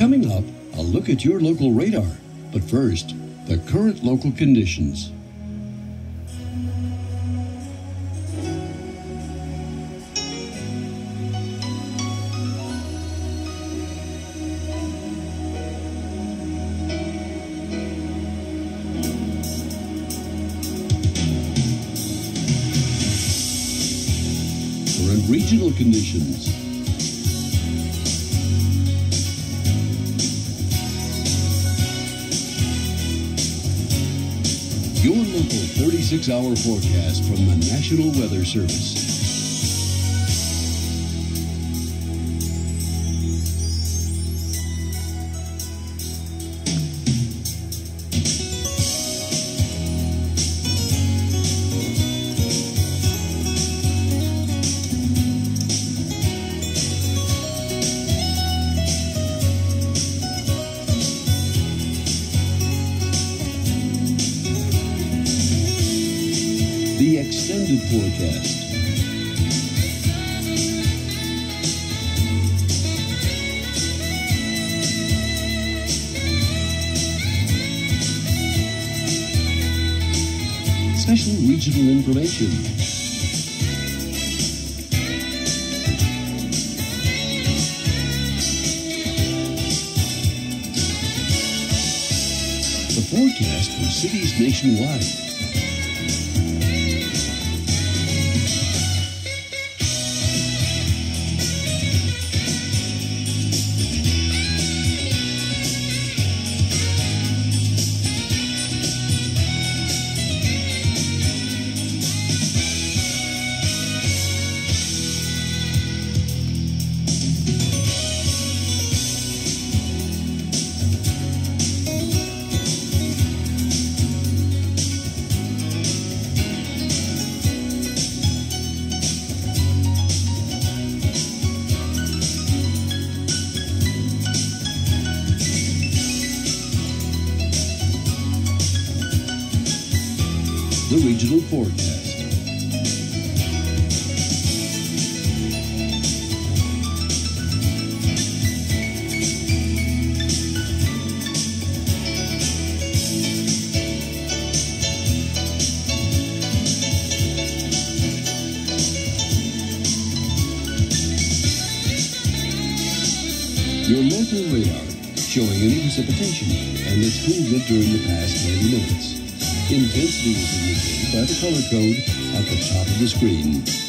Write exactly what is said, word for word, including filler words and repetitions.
Coming up, a look at your local radar. But first, the current local conditions. Current regional conditions. Your local thirty-six hour forecast from the National Weather Service. The extended forecast. Special regional information. The forecast for cities nationwide. The regional forecast. Your local radar showing any precipitation and its movement during the past ninety minutes. Intensity is indicated by the color code at the top of the screen.